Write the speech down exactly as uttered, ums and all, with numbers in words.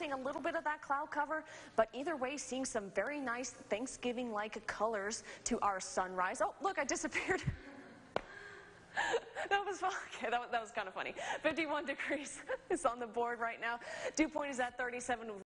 Seeing a little bit of that cloud cover, but either way, seeing some very nice Thanksgiving-like colors to our sunrise. Oh, look, I disappeared. That was fun. Okay, that, that was kind of funny. fifty-one degrees is on the board right now. Dew point is at thirty-seven.